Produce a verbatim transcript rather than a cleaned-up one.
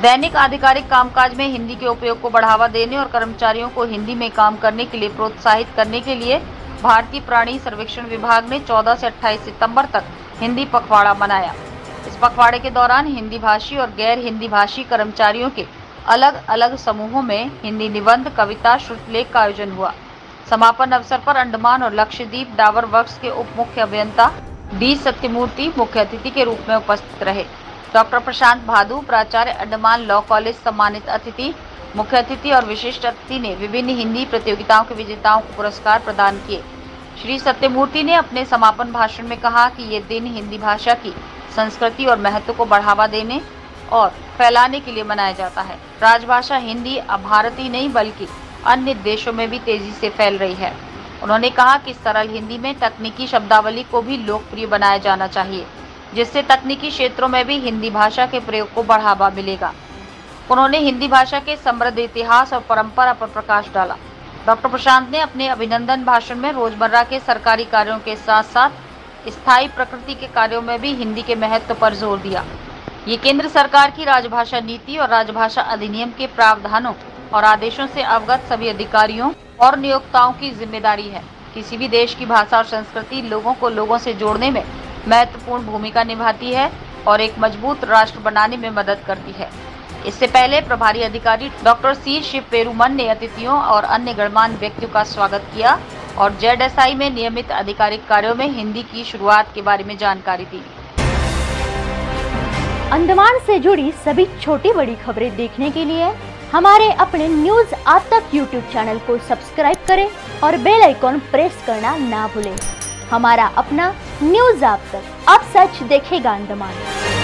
दैनिक आधिकारिक कामकाज में हिंदी के उपयोग को बढ़ावा देने और कर्मचारियों को हिंदी में काम करने के लिए प्रोत्साहित करने के लिए भारतीय प्राणी सर्वेक्षण विभाग ने चौदह से अट्ठाईस सितंबर तक हिंदी पखवाड़ा मनाया। इस पखवाड़े के दौरान हिंदी भाषी और गैर हिंदी भाषी कर्मचारियों के अलग अलग समूहों में हिंदी निबंध, कविता, श्रुतलेख का आयोजन हुआ। समापन अवसर पर अंडमान और लक्षद्वीप डाबर वर्क्स के उप मुख्य अभियंता डी सत्यमूर्ति मुख्य अतिथि के रूप में उपस्थित रहे। डॉक्टर प्रशांत भादु, प्राचार्य अंडमान लॉ कॉलेज, सम्मानित अतिथि, मुख्य अतिथि और विशिष्ट अतिथि ने विभिन्न हिंदी प्रतियोगिताओं के विजेताओं को पुरस्कार प्रदान किए। श्री सत्यमूर्ति ने अपने समापन भाषण में कहा कि ये दिन हिंदी भाषा की संस्कृति और महत्व को बढ़ावा देने और फैलाने के लिए मनाया जाता है। राजभाषा हिंदी अब भारत ही नहीं बल्कि अन्य देशों में भी तेजी से फैल रही है। उन्होंने कहा कि सरल हिंदी में तकनीकी शब्दावली को भी लोकप्रिय बनाया जाना चाहिए, जिससे तकनीकी क्षेत्रों में भी हिंदी भाषा के प्रयोग को बढ़ावा मिलेगा। उन्होंने हिंदी भाषा के समृद्ध इतिहास और परंपरा पर प्रकाश डाला। डॉक्टर प्रशांत ने अपने अभिनंदन भाषण में रोजमर्रा के सरकारी कार्यों के साथ साथ स्थायी प्रकृति के कार्यों में भी हिंदी के महत्व पर जोर दिया। ये केंद्र सरकार की राजभाषा नीति और राजभाषा अधिनियम के प्रावधानों और आदेशों से अवगत सभी अधिकारियों और नियोक्ताओं की जिम्मेदारी है। किसी भी देश की भाषा और संस्कृति लोगों को लोगों से जोड़ने में महत्वपूर्ण भूमिका निभाती है और एक मजबूत राष्ट्र बनाने में मदद करती है। इससे पहले प्रभारी अधिकारी डॉक्टर सी शिव पेरुमन ने अतिथियों और अन्य गणमान्य व्यक्तियों का स्वागत किया और जेड एस आई में नियमित आधिकारिक कार्यों में हिंदी की शुरुआत के बारे में जानकारी दी। अंडमान से जुड़ी सभी छोटी बड़ी खबरें देखने के लिए हमारे अपने न्यूज आज तक यूट्यूब चैनल को सब्सक्राइब करें और बेल आइकॉन प्रेस करना ना भूलें। हमारा अपना न्यूज आज तक, अब सच देखेगा अंडमान।